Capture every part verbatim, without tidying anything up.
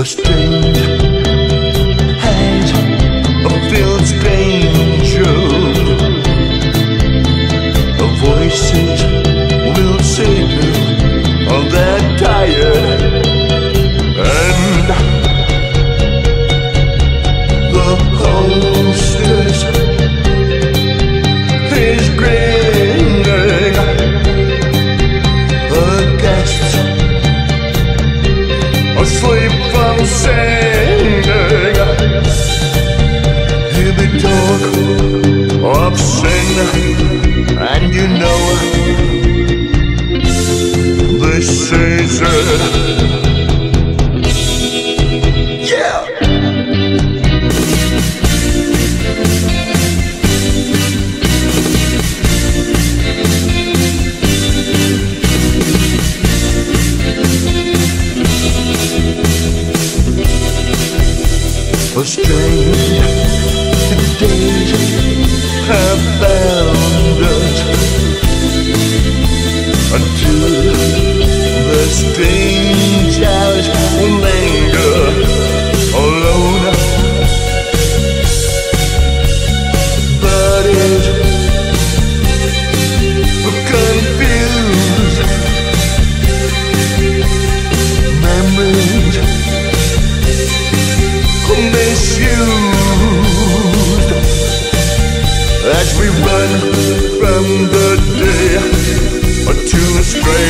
A strange hands filled stranger. The voices will say to all they're tired, and the hostess is grinning. Her guests asleep from singing. Hear the talk of sin, and you know this is it. Yeah! A strange days have found us until the strange hours will linger alone. But it's confused memories misused as we run from the day to a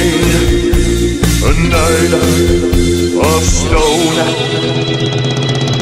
strange a night of stone.